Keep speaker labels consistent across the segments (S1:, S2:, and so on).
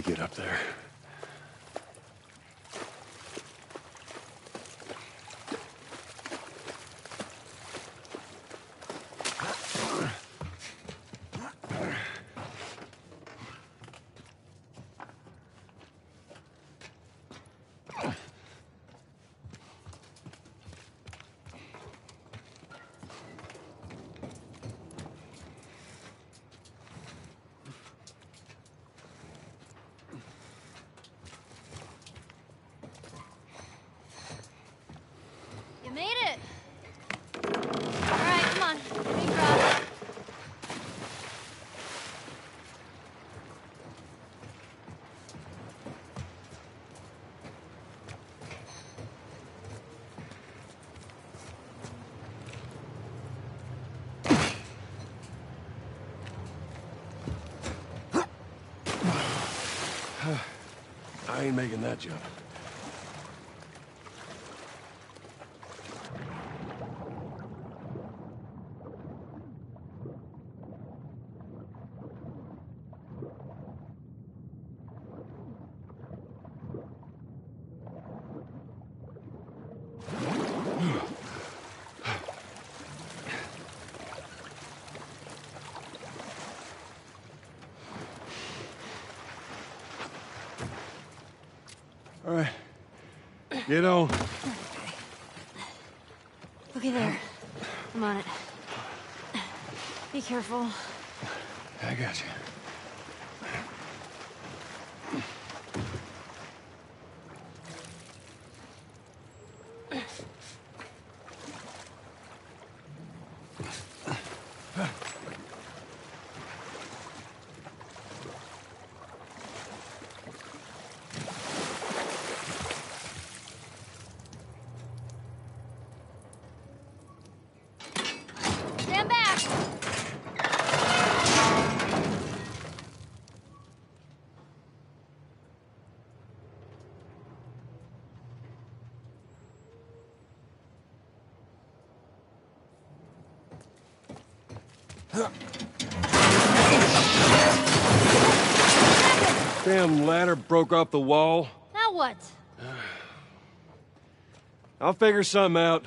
S1: to get up there.
S2: You made it! Alright, come on. Big drop.
S1: I ain't making that jump. All right. Get on.
S2: Okay, there. I'm on it. Be careful.
S1: I got you.
S2: Stand back!
S1: Damn ladder broke off the wall.
S2: Now what?
S1: I'll figure something out.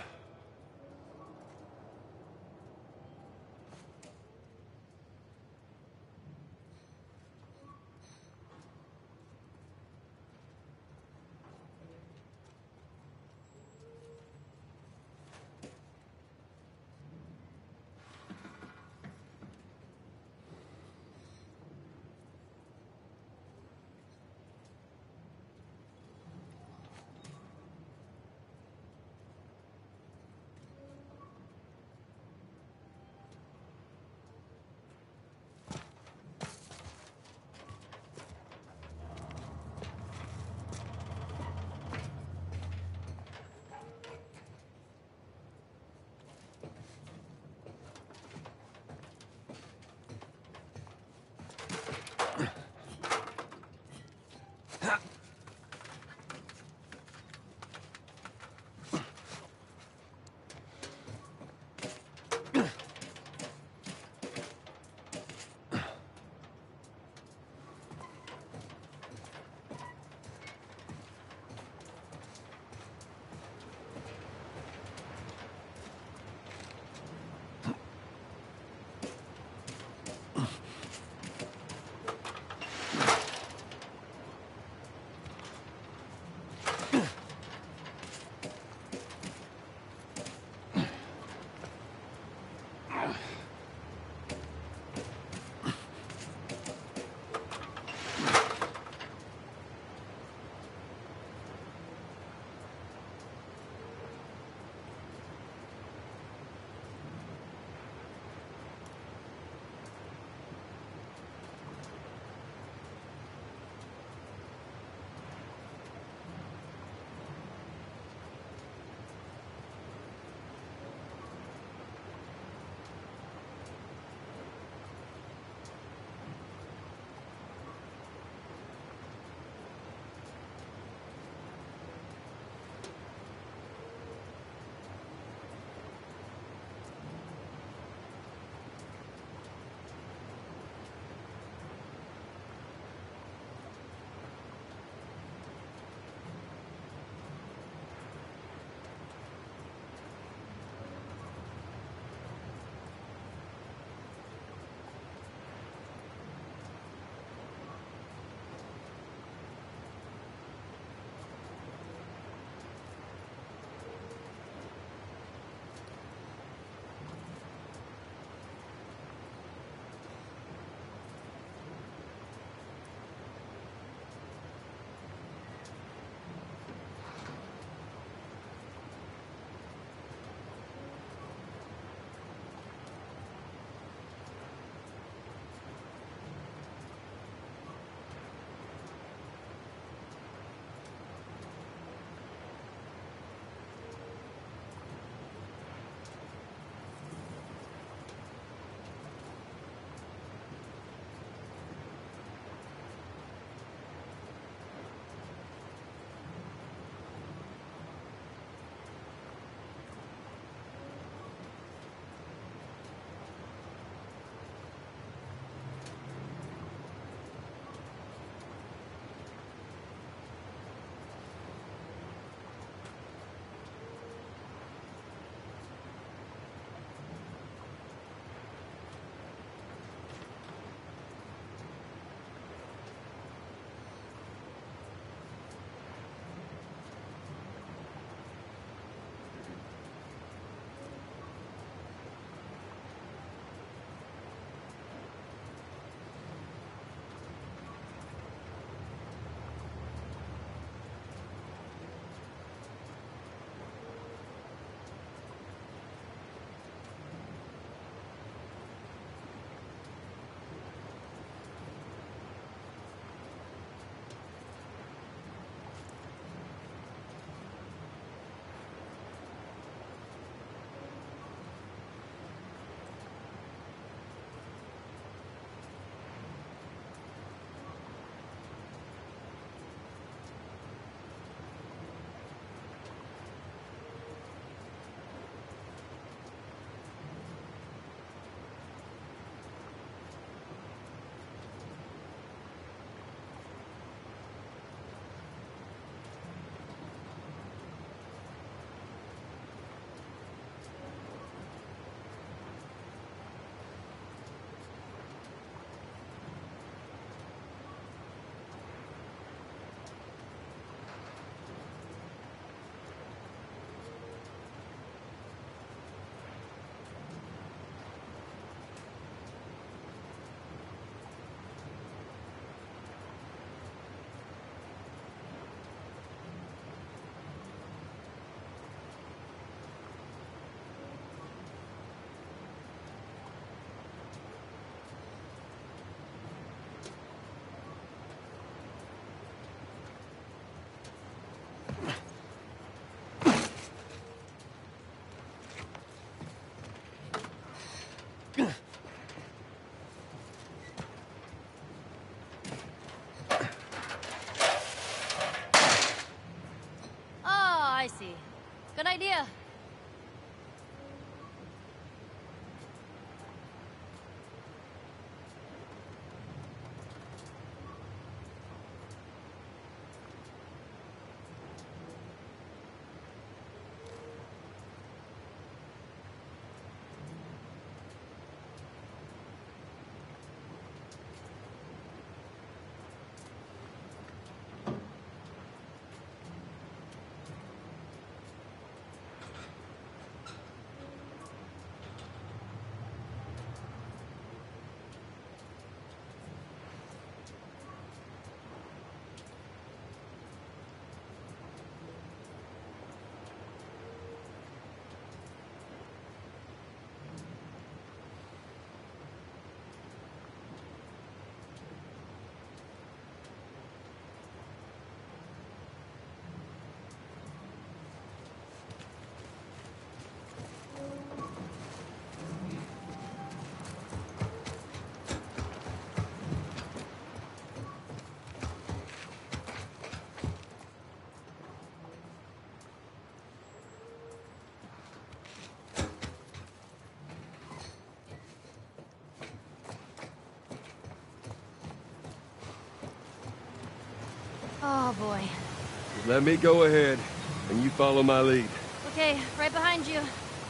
S2: boy.
S1: Let me go ahead, and you follow my lead.
S2: Okay, right behind you.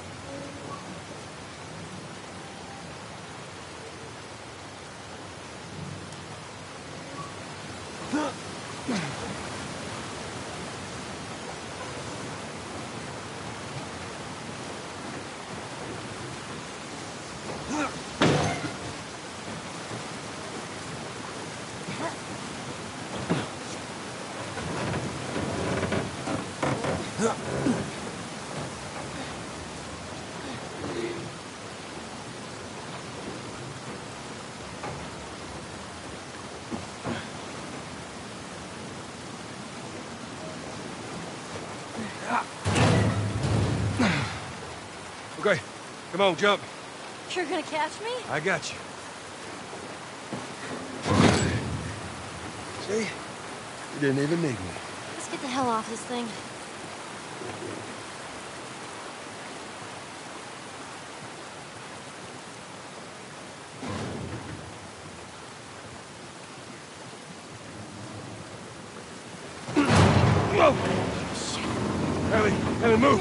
S1: Okay, come on, jump.
S2: You're gonna catch me?
S1: I got you. See? You didn't even need me.
S2: Let's get the hell off this thing.
S1: Whoa! Ellie, move!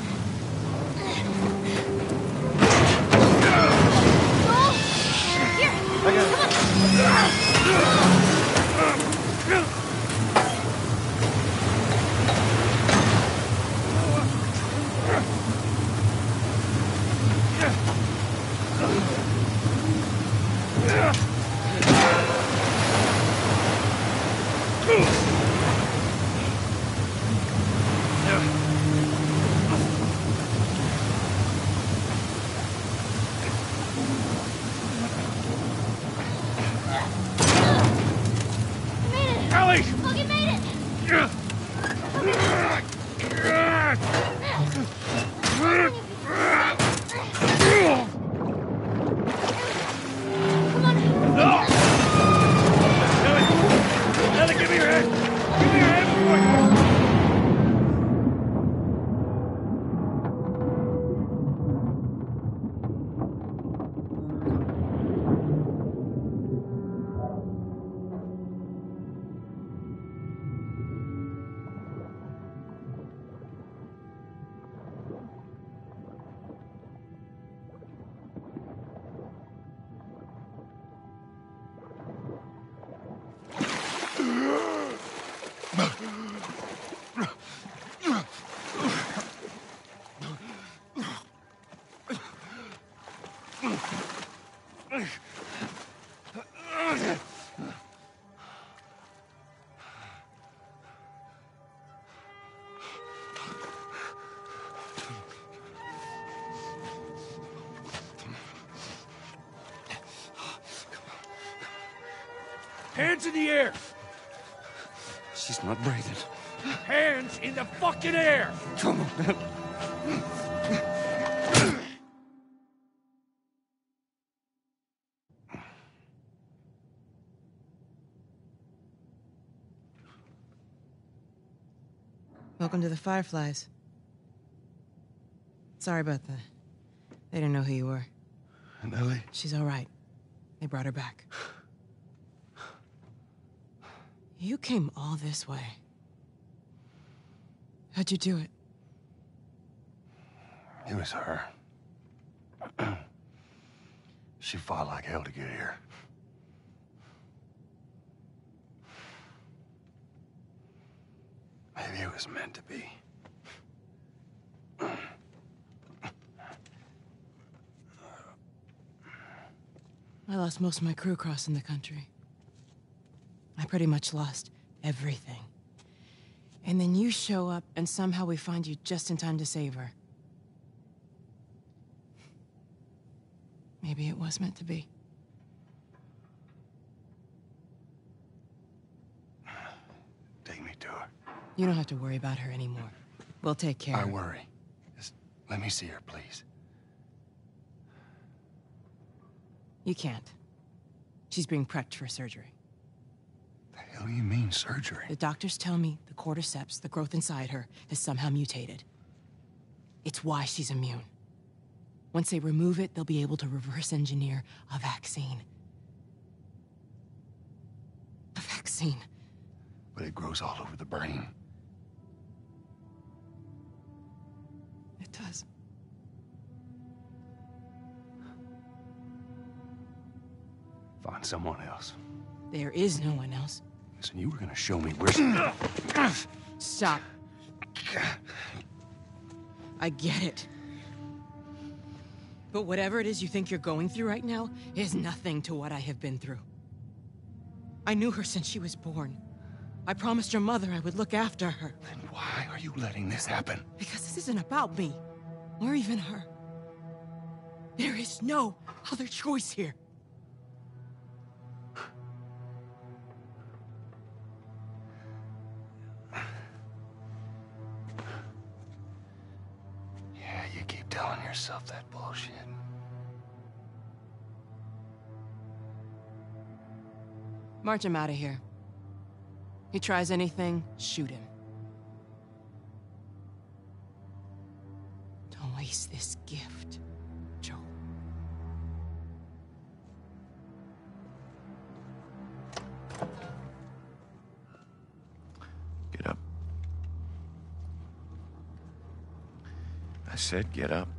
S2: Here!
S1: I got it. Ellie!
S2: Logan made it! Come on.
S1: No! Ellie, give me your hand! Give me your hand, boy! Hands in the air!
S3: She's not breathing.
S1: Hands in the fucking air!
S3: Come on.
S4: Welcome to the Fireflies. Sorry about that. They didn't know who you were.
S1: And Ellie?
S4: She's all right. They brought her back. You came all this way. How'd you do it?
S3: It was her. She fought like hell to get here. Maybe it was meant to be.
S4: I lost most of my crew crossing the country. I pretty much lost everything. And then you show up, and somehow we find you just in time to save her. Maybe it was meant to be.
S3: Take me to her.
S4: You don't have to worry about her anymore. We'll take care
S3: I
S4: of her.
S3: worry. Just let me see her, please.
S4: You can't. She's being prepped for surgery.
S3: The hell do you mean, surgery?
S4: The doctors tell me the cordyceps, the growth inside her, has somehow mutated. It's why she's immune. Once they remove it, they'll be able to reverse engineer a vaccine. A vaccine.
S3: but it grows all over the brain.
S4: It does.
S3: Find someone else.
S4: There is no one else.
S3: Listen, you were gonna show me where...
S4: Stop. I get it. But whatever it is you think you're going through right now is nothing to what I have been through. I knew her since she was born. I promised her mother I would look after her.
S3: Then why are you letting this happen?
S4: Because this isn't about me, or even her. There is no other choice here.
S3: Yeah, you keep telling yourself that bullshit.
S4: March him out of here. He tries anything, shoot him. Don't waste this gift, Joel.
S3: Get up. I said get up.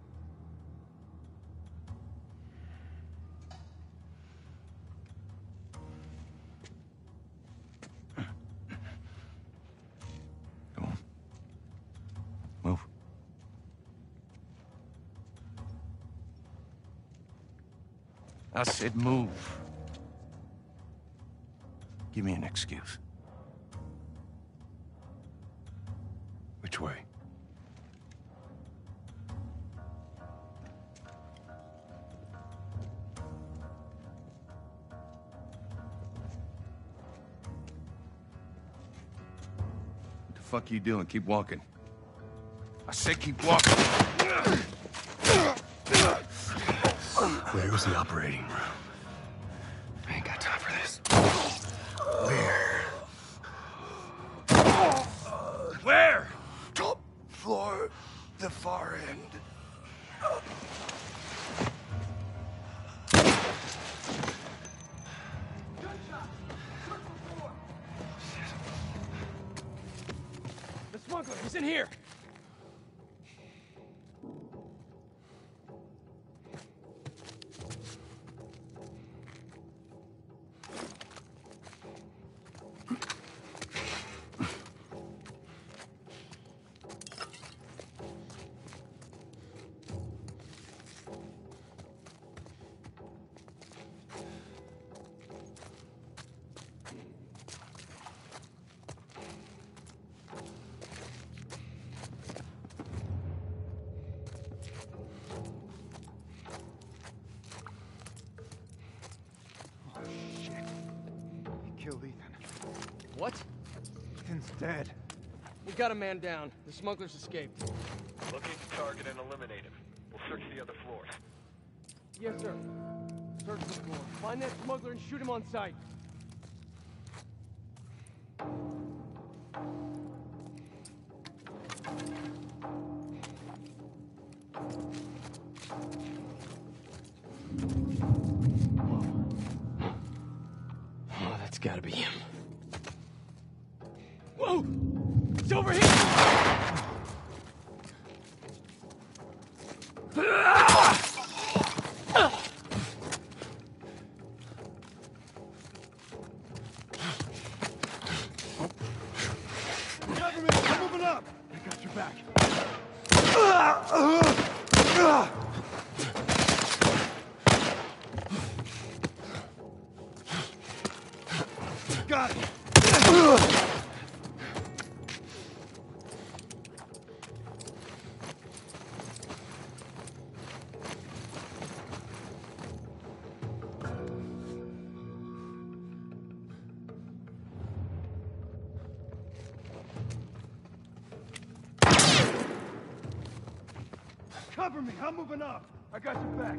S3: Go on. Move. I said move. Give me an excuse. Which way? What the fuck you doing? Keep walking. I said keep walking. Where's the operating room? I ain't got time for this. Where? Where? Top floor, the far end.
S1: The smuggler, he's in here.
S5: Killed Ethan.
S1: What?
S5: Ethan's dead.
S1: We got a man down. The smuggler's escaped.
S6: Locate the target and eliminate him. We'll search the other floors.
S1: Yes, sir. Search the floor. Find that smuggler and shoot him on sight. Oh, that's gotta be him. Whoa! It's over here!
S5: Government, I'm moving up! I got your back. Got it! Cover me, I'm moving up. I got your back.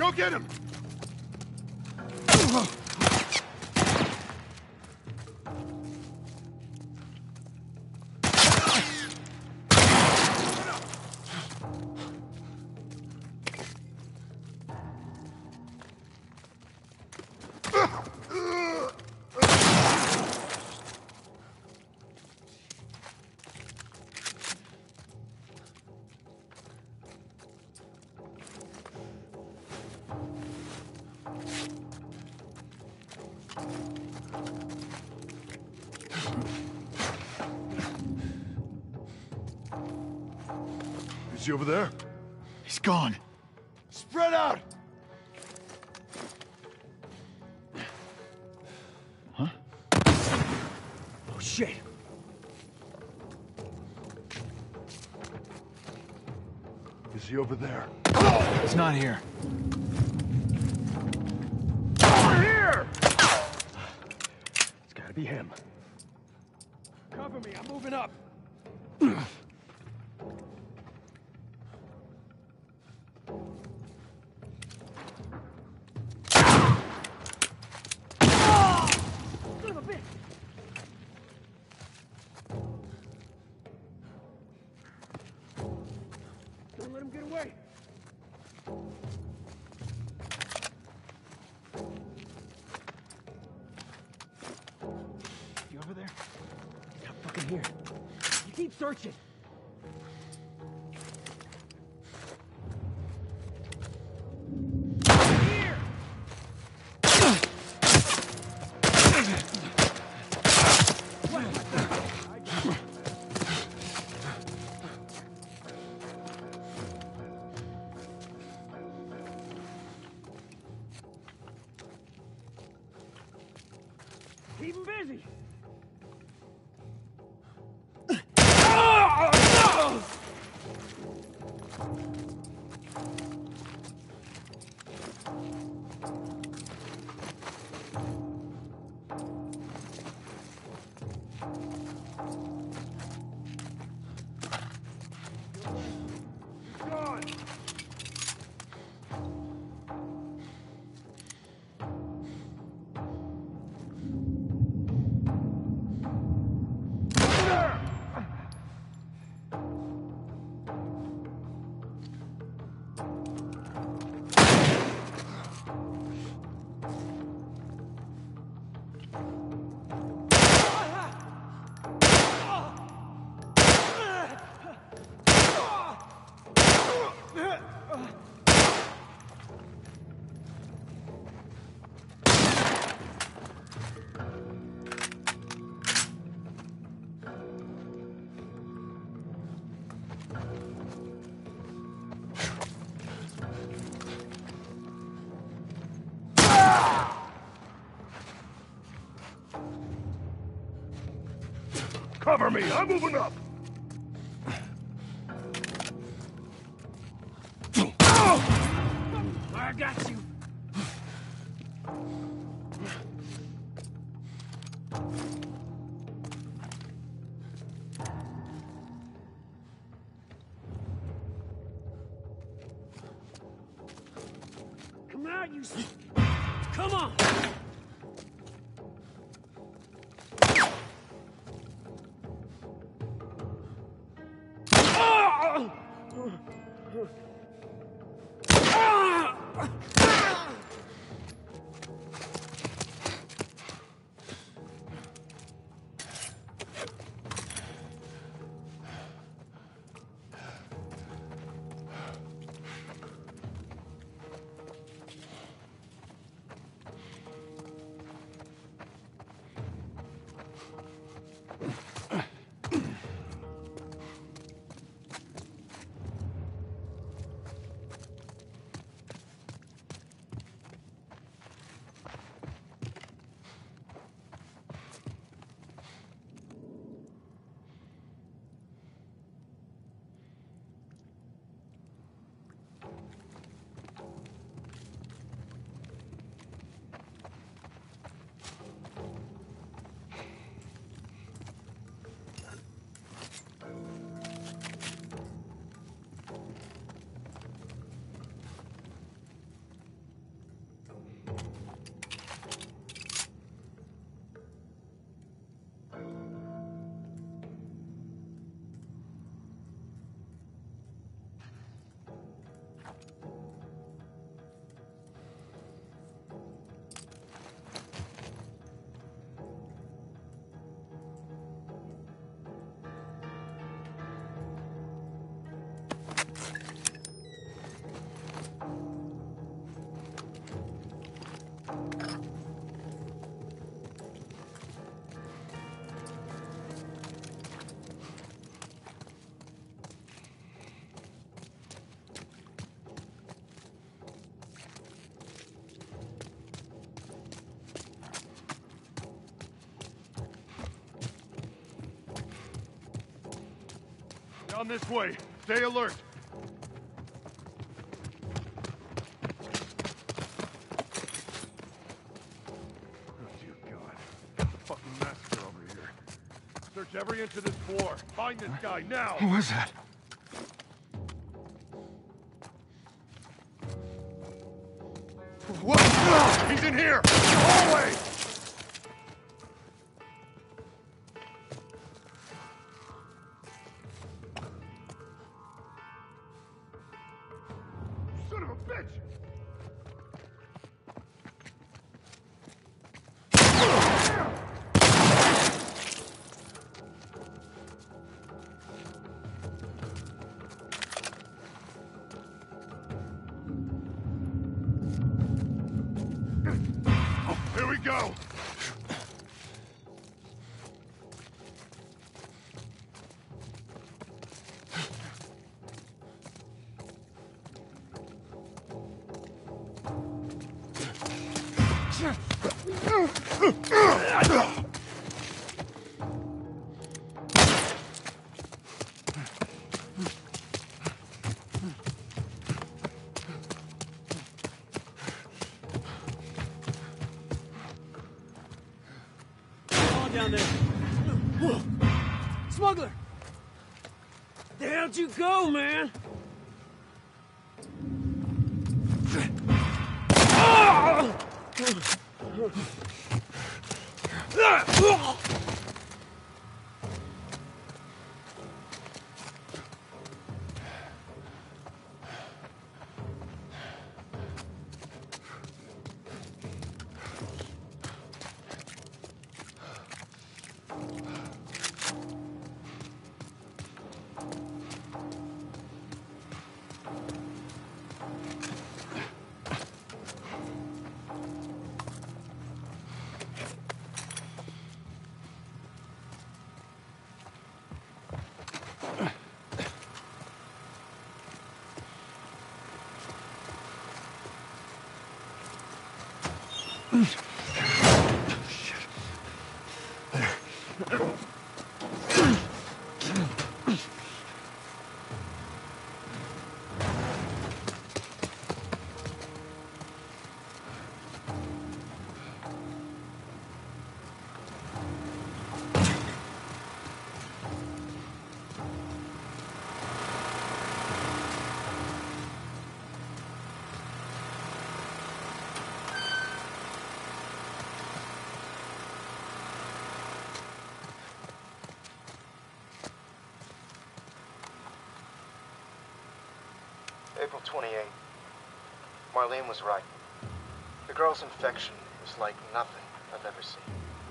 S5: Go get him! Is he over there?
S3: He's gone.
S5: Spread out!
S3: Huh?
S5: Oh, shit. Is he over there?
S3: He's not here.
S5: Over here! It's gotta be him.
S1: Cover me, I'm moving up. Son of a bitch! Don't let him get away.
S5: You over there?
S1: I'm fucking here. You keep searching. Here! Keep him busy. Gone.
S5: Cover me! I'm moving up!
S1: I got you. Come out, you... Come on!
S5: On this way. Stay alert. Oh, dear God. It's a fucking massacre over here. Search every inch of this floor. Find this guy, now!
S3: Who was that?
S5: What? He's in here! Hallway! Son of a bitch! Here we go!
S1: Down there. Whoa. Smuggler! The hell'd you go, man?
S3: April 28th. Marlene was right. The girl's infection is like nothing I've ever seen.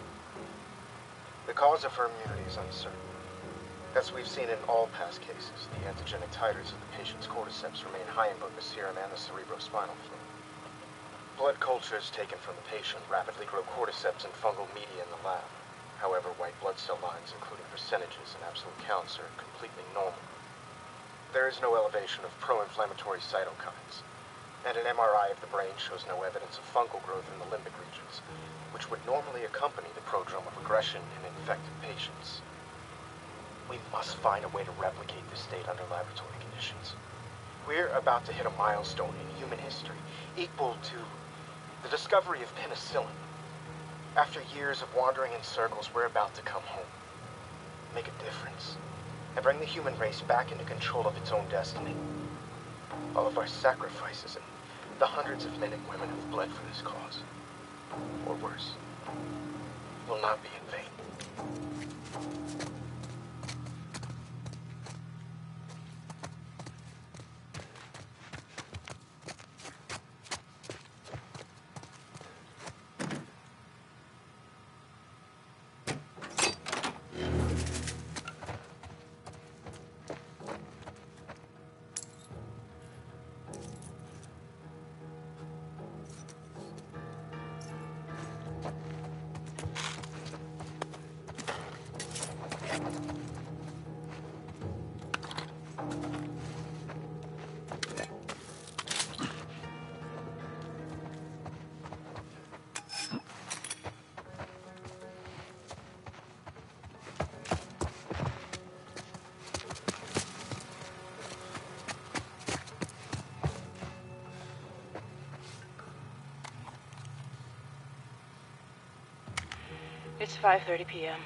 S3: The cause of her immunity is uncertain. As we've seen in all past cases, the antigenic titers of the patient's cordyceps remain high in both the serum and the cerebrospinal fluid. Blood cultures taken from the patient rapidly grow cordyceps and fungal media in the lab. However, white blood cell lines, including percentages and absolute counts, are completely normal. There is no elevation of pro-inflammatory cytokines, and an MRI of the brain shows no evidence of fungal growth in the limbic regions, which would normally accompany the prodrome of aggression in infected patients. We must find a way to replicate this state under laboratory conditions. We're about to hit a milestone in human history equal to the discovery of penicillin. After years of wandering in circles, we're about to come home, make a difference, and bring the human race back into control of its own destiny. All of our sacrifices and the hundreds of men and women who've bled for this cause, or worse, will not be in vain.
S4: It's 5:30 p.m.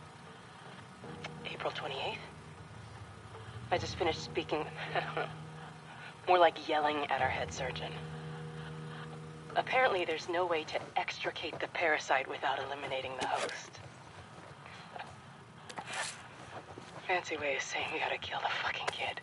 S4: on April 28th. I just finished speaking, I don't know, more like yelling at our head surgeon. Apparently there's no way to extricate the parasite without eliminating the host. Fancy way of saying we gotta kill the fucking kid.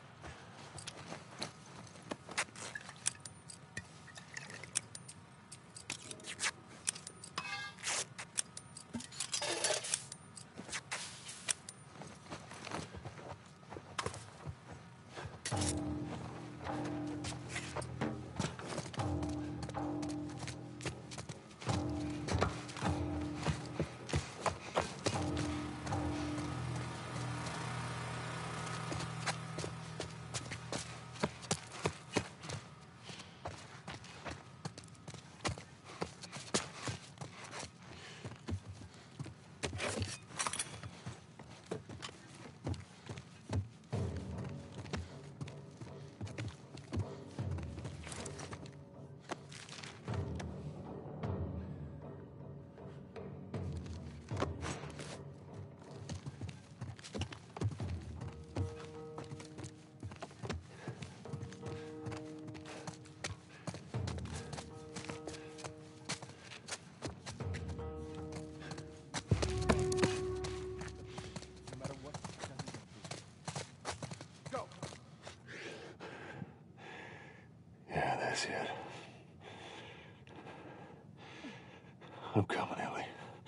S5: Yeah, that's it. I'm coming, Ellie.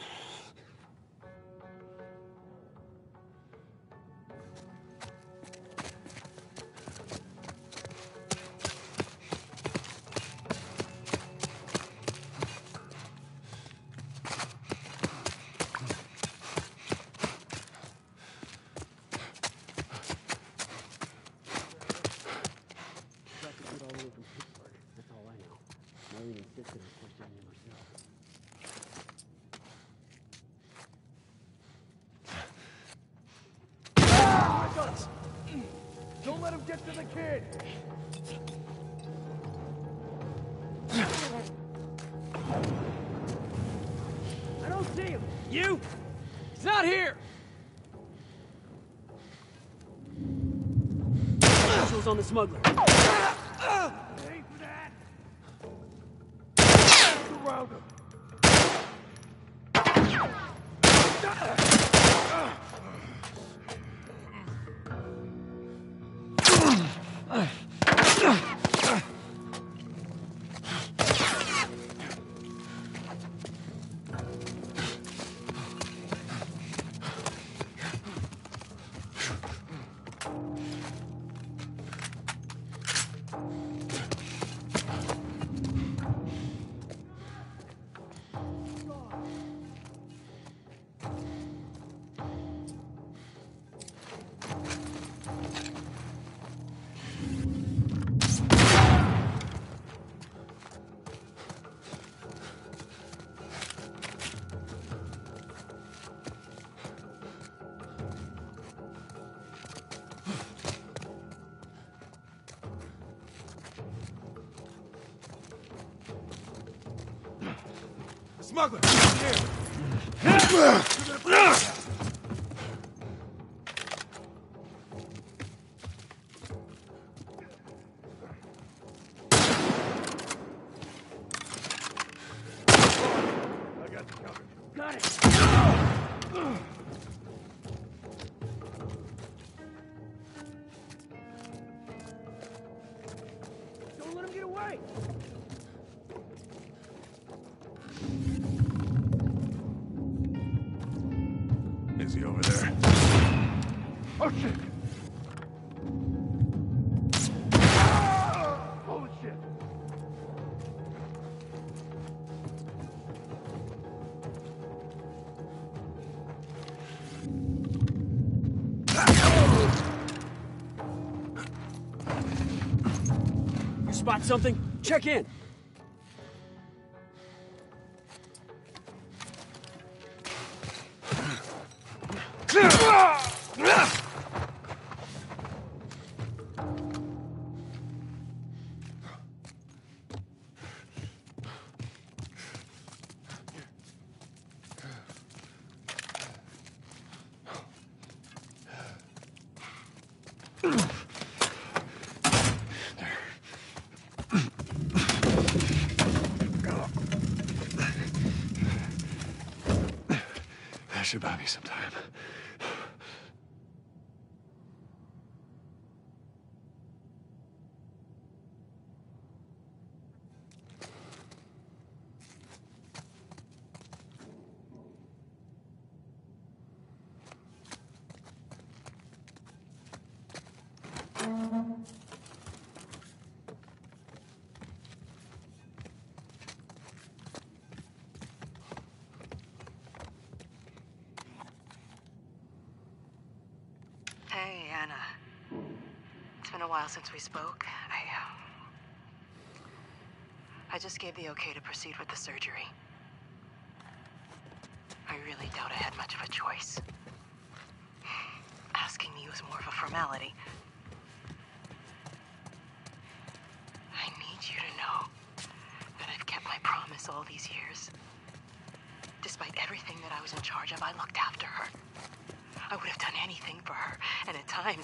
S5: Don't let him get to the kid!
S1: I don't see him. You? He's not here. Visuals on the smuggler.
S5: Aim for that! Around him!
S1: Smuggler!
S5: I got you covered.
S1: Got it! Don't let him get away!
S5: Is he over there? Oh, shit! Holy shit!
S1: You spot something? Check in.
S5: should buy me some time.
S4: Hey, Anna. It's been a while since we spoke. I just gave the okay to proceed with the surgery. I really doubt I had much of a choice. Asking me was more of a formality. I need you to know that I've kept my promise all these years. Despite everything that I was in charge of, I looked after her. I would have done anything for her, and at times...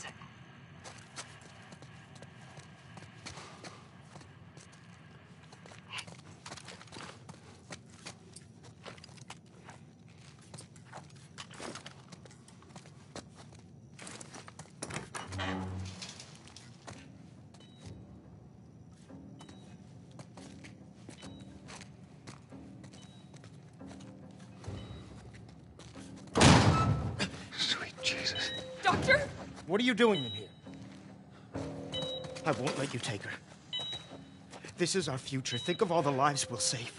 S5: Sweet Jesus.
S2: Doctor?
S3: What are you doing in here? I won't let you take her. This is our future. Think of all the lives we'll save.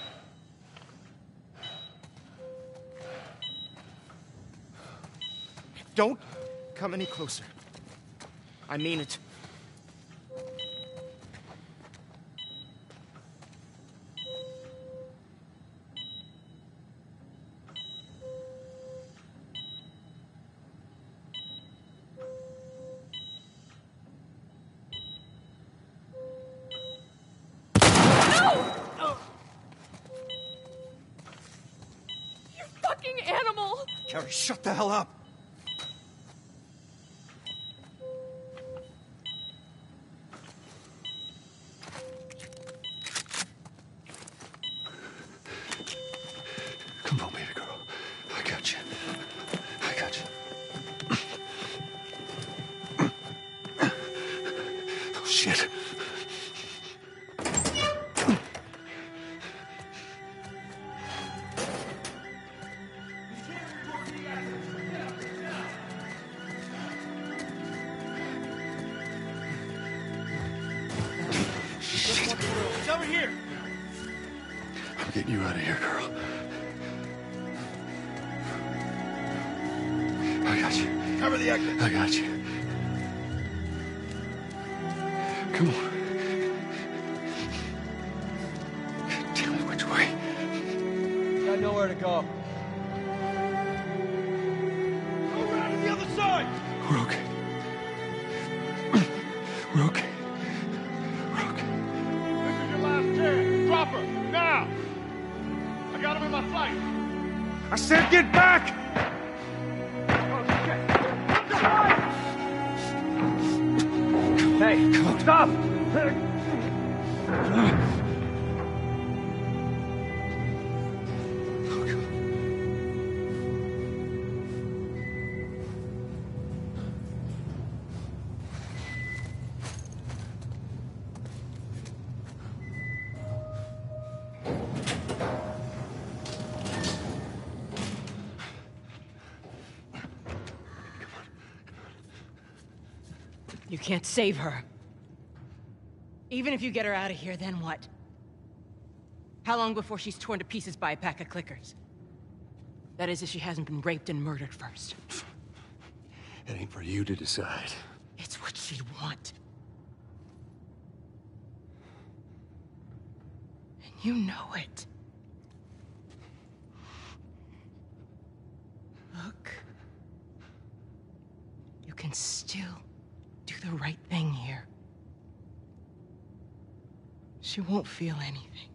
S3: Don't come any closer. I mean it.
S2: You fucking animal!
S3: Carrie, shut the hell up!
S5: Come on, baby girl. I got you. I got you. Oh, shit.
S3: It's over here!
S5: I'm getting you out of here, girl. I got you.
S3: Cover the exit!
S5: I got you. Come on. Tell me which way.
S1: Got nowhere to go.
S3: Go around to the other side!
S5: We're okay. We're okay. We're okay. This is your last chance. Drop her, now! I got him in my sight.
S3: I said get back!
S1: Hey, stop!
S4: You can't save her. Even if you get her out of here, then what? How long before she's torn to pieces by a pack of clickers? That is, if she hasn't been raped and murdered first.
S5: It ain't for you to decide.
S4: It's what she'd want. And you know it. Look. You can still do the right thing here. She won't feel anything.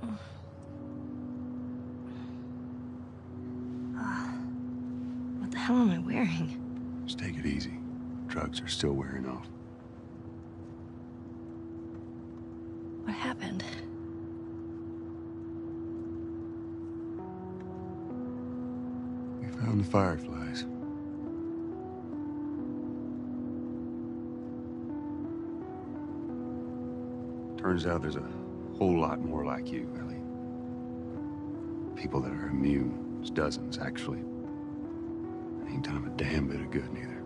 S2: What the hell am I wearing?
S7: Just take it easy. Drugs are still wearing off.
S2: What happened?
S7: We found the fireflies. Turns out there's a whole lot more like you, Ellie. People that are immune. There's dozens, actually. Ain't done them a damn bit of good, neither.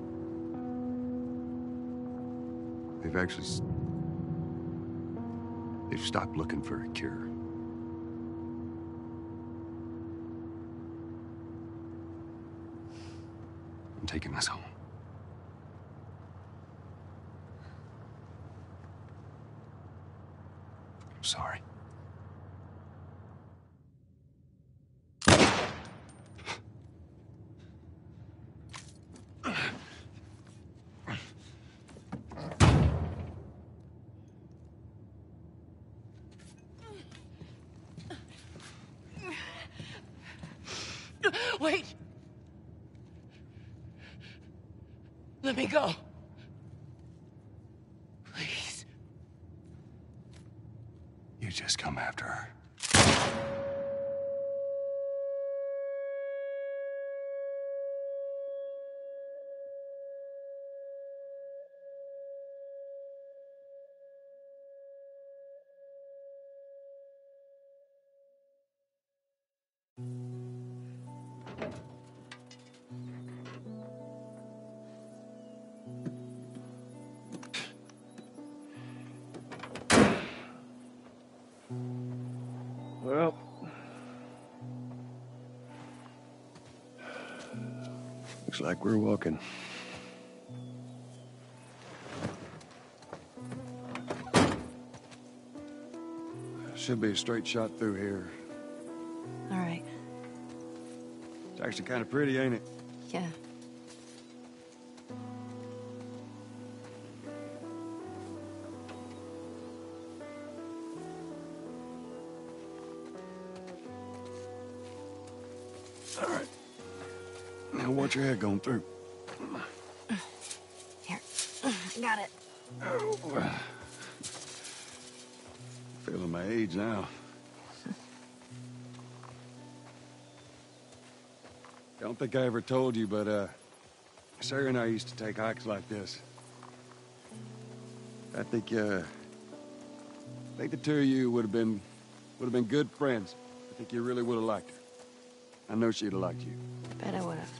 S7: They've stopped looking for a cure. I'm taking us home. I'm sorry.
S4: Wait! Let me go. Please.
S7: You just come after her.
S5: Well, looks like we're walking. Should be a straight shot through here.
S2: All right.
S5: It's actually kind of pretty, ain't it?
S2: Yeah.
S5: All right. Now watch your head going through.
S2: Here. I got it.
S5: Oh. Feeling my age now. Don't think I ever told you, but Sarah and I used to take hikes like this. I think the two of you would have been good friends. I think you really would have liked her. I know she'd have liked you.
S2: Bet I would have.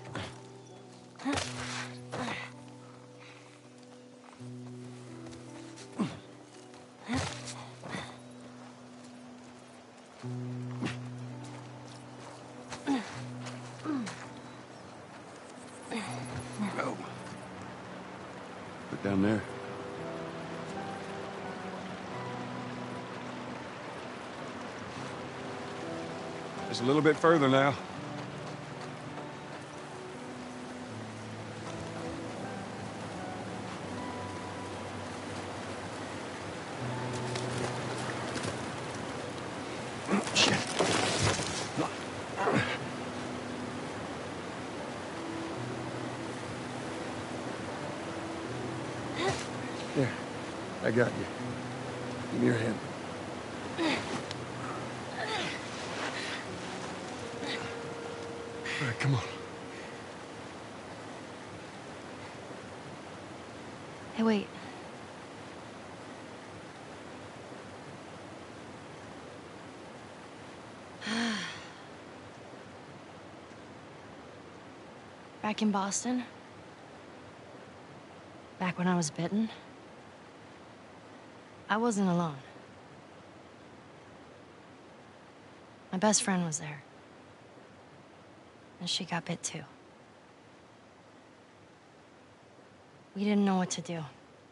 S5: Oh. Look down there. Just a little bit further now. Shit. There. I got you. Give me your hand. All right, come on.
S2: Hey, wait. Back in Boston, back when I was bitten, I wasn't alone. My best friend was there. And she got bit too. We didn't know what to do.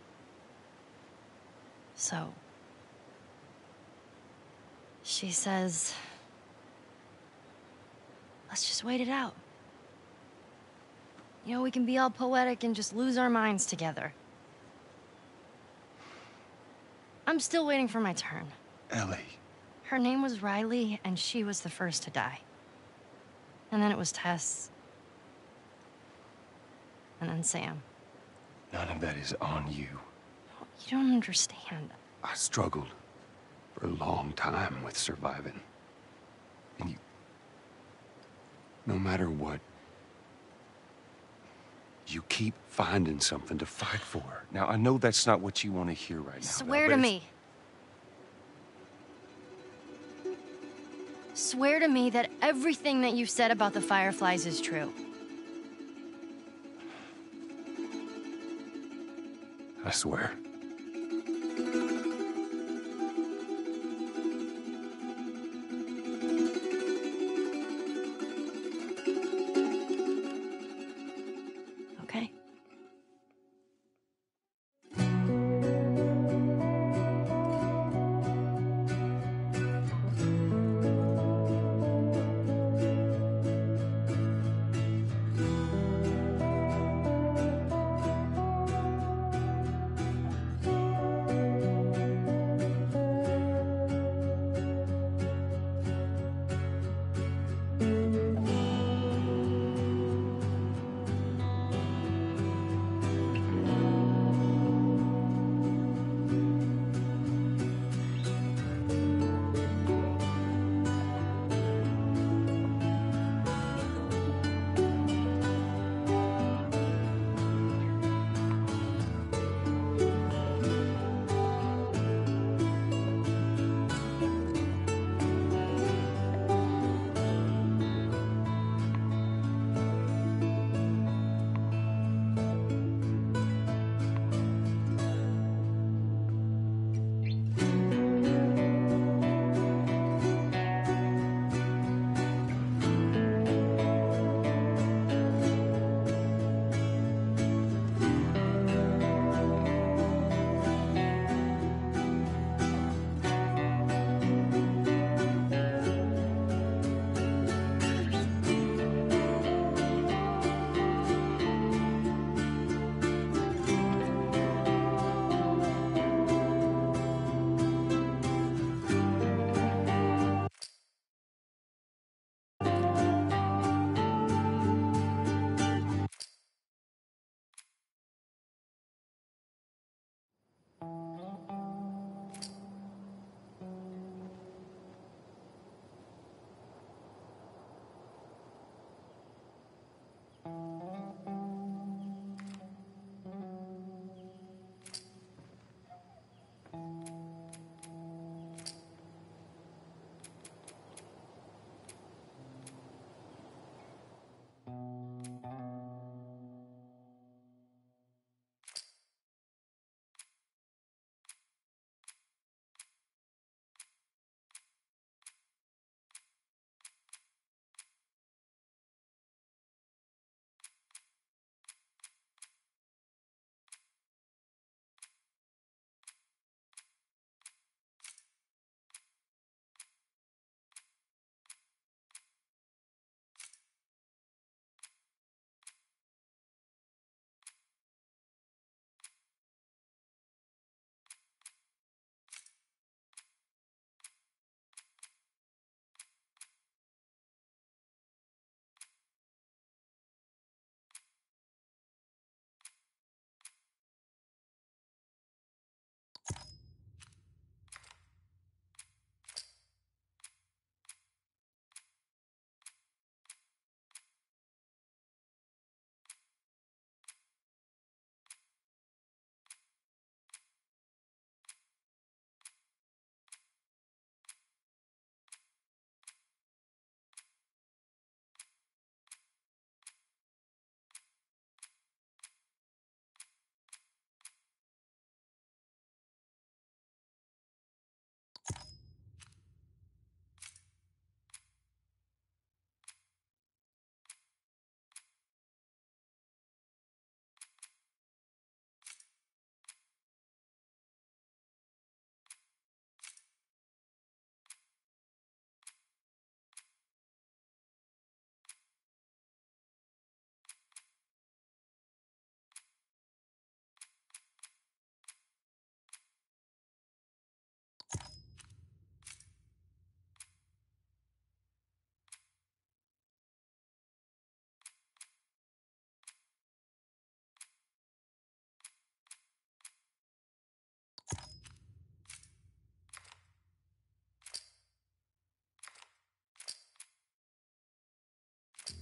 S2: So, she says, let's just wait it out. You know, we can be all poetic and just lose our minds together. I'm still waiting for my turn.
S7: Ellie,
S2: Her name was Riley, and she was the first to die. And then it was Tess. And then Sam.
S8: None of that is on you.
S2: You don't understand.
S7: I struggled for a long time with surviving. And you... No matter what, you keep finding something to fight for.
S8: Now, I know that's not what you want to hear right now.
S2: Swear
S8: but
S2: to
S8: it's-
S2: me. Swear to me that everything that you've said about the Fireflies is true.
S7: I swear.
S2: Okay.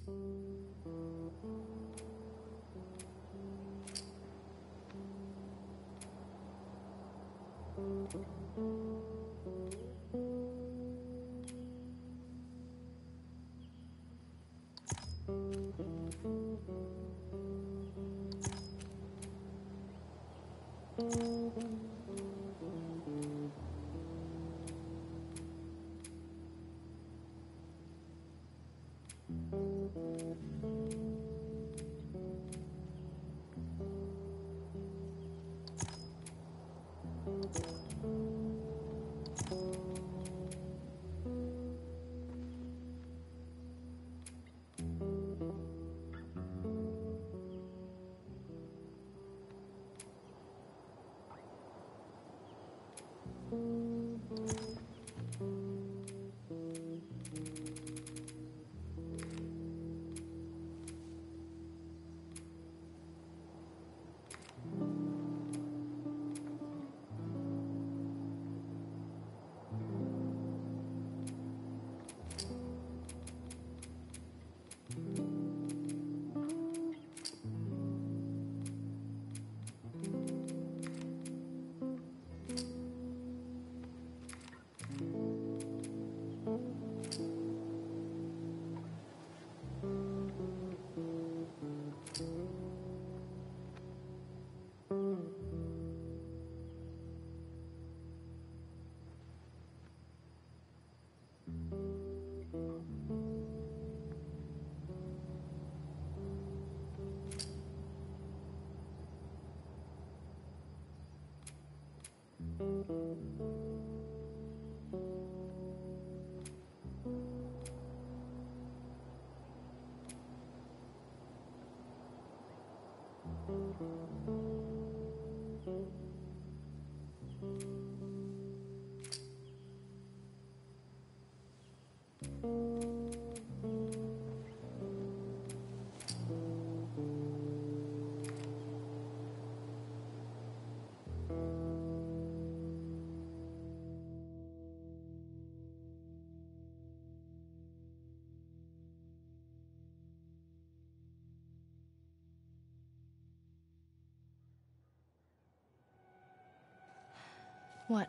S2: What?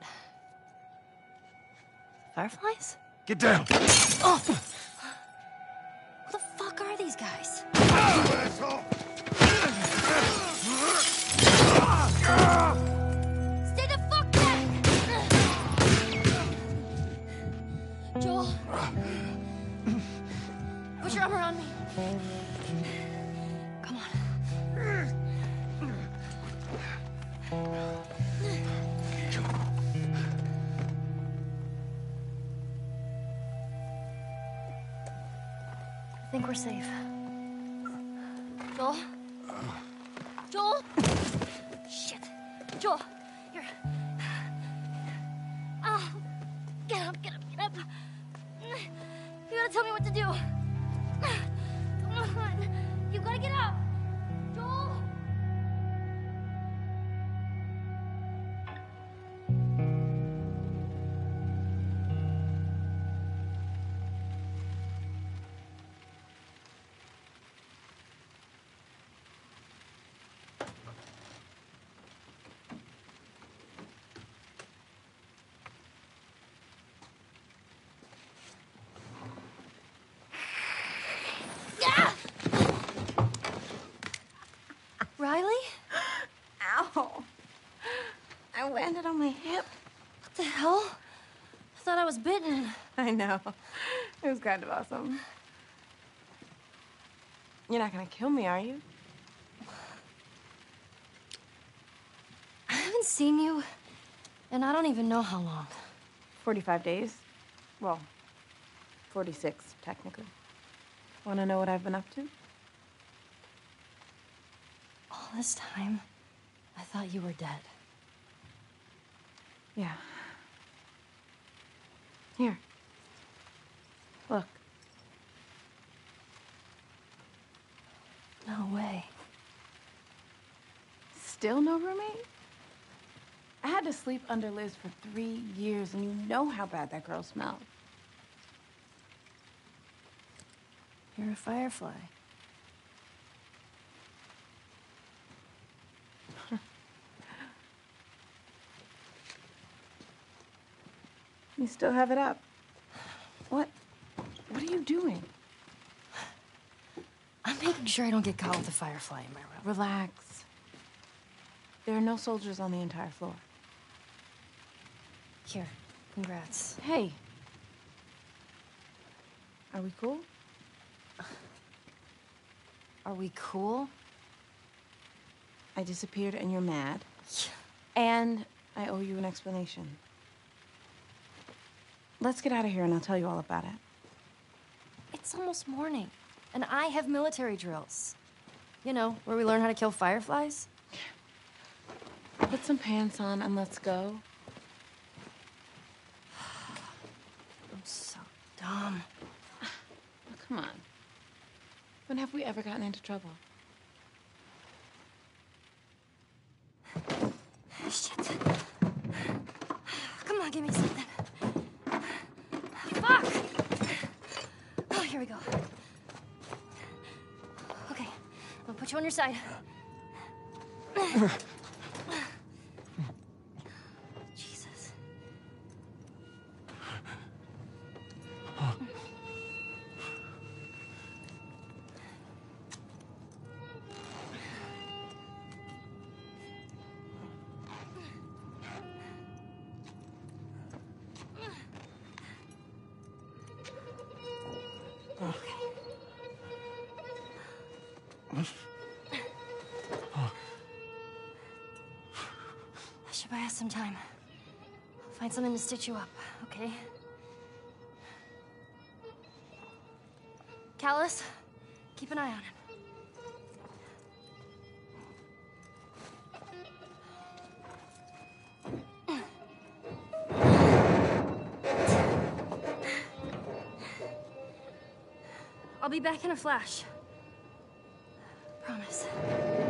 S2: Fireflies?
S8: Get down!
S2: Oh! Who the fuck are these guys? Stay the fuck back! Joel. Put your arm around me. Come on. I think we're safe. Joel? Joel? Shit. Joel, here. Oh, get up, get up, get up. You gotta tell me what to do. Come on. You gotta get up. Joel? Riley?
S9: Ow. I landed on my hip.
S2: What the hell? I thought I was bitten.
S9: I know. It was kind of awesome. You're not gonna kill me, are you?
S2: I haven't seen you, and I don't even know how long.
S9: 45 days. Well, 46, technically. Wanna know what I've been up to?
S2: All this time, I thought you were dead.
S9: Yeah. Here. Look.
S2: No way.
S9: Still no roommate? I had to sleep under Liz for 3 years, and you know how bad that girl smelled.
S2: You're a firefly.
S9: You still have it up. What are you doing?
S2: I'm making sure I don't get caught with a firefly in my room.
S9: Relax. There are no soldiers on the entire floor.
S2: Here, congrats.
S9: Hey. Are we cool?
S2: Are we cool?
S9: I disappeared and you're mad. And I owe you an explanation. Let's get out of here and I'll tell you all about it.
S2: It's almost morning, and I have military drills. You know, where we learn how to kill fireflies.
S9: Put some pants on and let's go.
S2: I'm so dumb.
S9: Oh, come on. When have we ever gotten into trouble?
S2: Shit. Come on, give me something. Fuck! Oh, here we go. Okay, I'll put you on your side. Jesus. I should buy us some time. I'll find something to stitch you up, okay? Callus, keep an eye on him. I'll be back in a flash. Promise.